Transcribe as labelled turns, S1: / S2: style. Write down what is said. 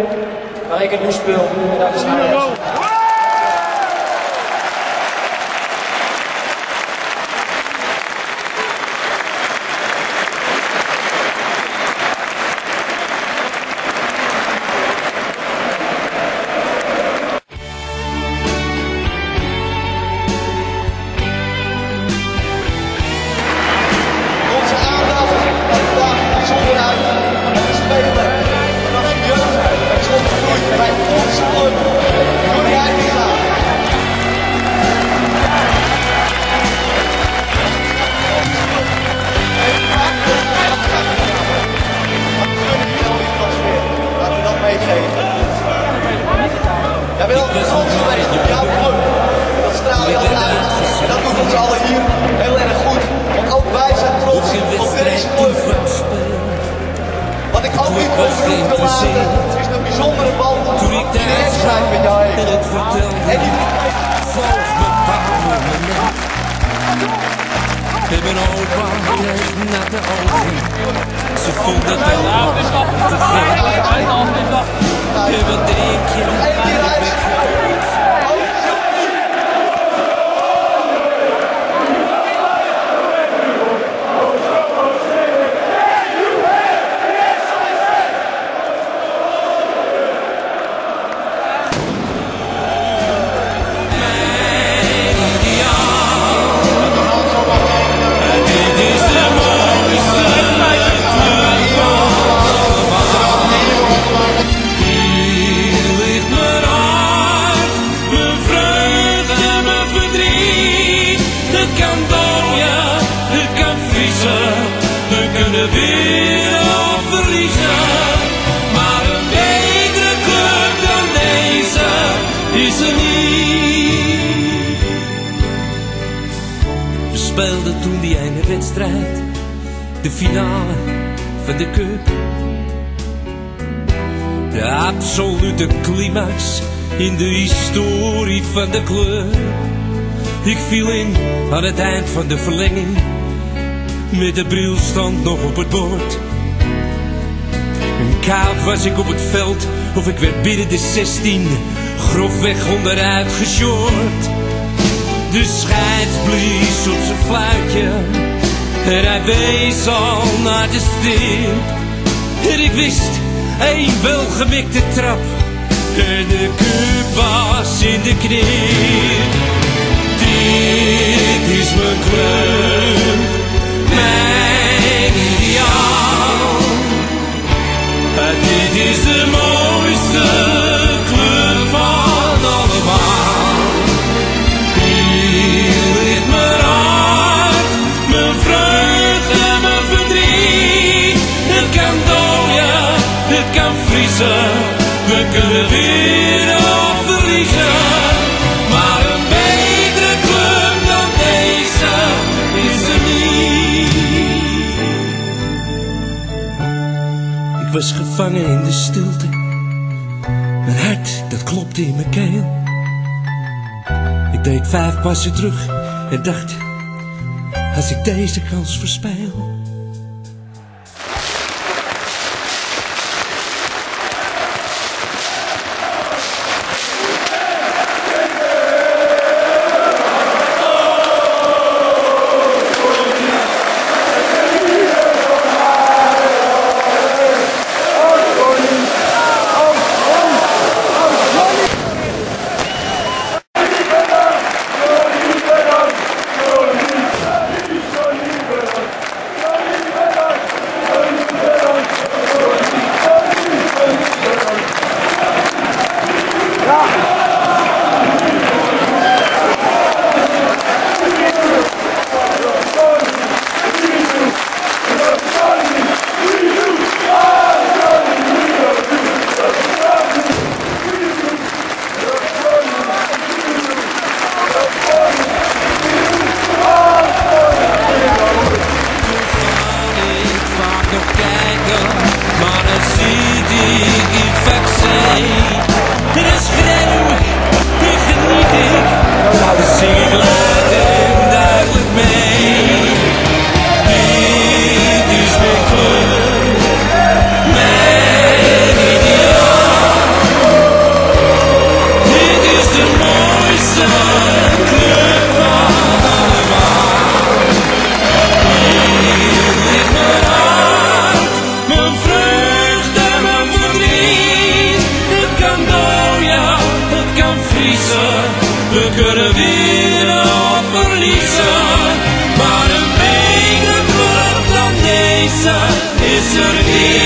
S1: waar ik het nu speel. En dat is Ajax.
S2: Jij bent altijd trots geweest op jouw club. Dat straal je altijd uit. En dat doet ons allen hier heel erg goed. Want ook wij zijn trots op deze club. Wat ik ook niet onbenoemd wil laten, is de bijzondere band die de wedstrijd met jou heeft. En die
S3: volg bepaalde moment. Mijn opa kreeg naar de ogen. Ze vond het wel te veel. En wat denk je? We speelden toen die ene wedstrijd, de finale van de cup. De absolute climax in de historie van de club. Ik viel in aan het eind van de verlenging, met de brilstand nog op het bord. En koud was ik op het veld, of ik werd binnen de 16 grofweg onderuit gesjord. De scheids blies op zijn fluitje en hij wees al naar de stip. En ik wist, één welgemikte trap en de cup was in de knip. Dit is mijn club, mijn ideaal. Dit is de mooiste club van allemaal. Hier ligt mijn hart, mijn vreugde, mijn verdriet. Het kan dooien, het kan vriezen, we kunnen winnen of verliezen. Maar een betere club dan deze is er niet. Ik was gevangen in de stilte. Mijn hart, dat klopte in mijn keel. Ik deed 5 passen terug en dacht, als ik deze kans verspeel. kiezen. We kunnen winnen of verliezen, maar een betere club dan deze is er niet.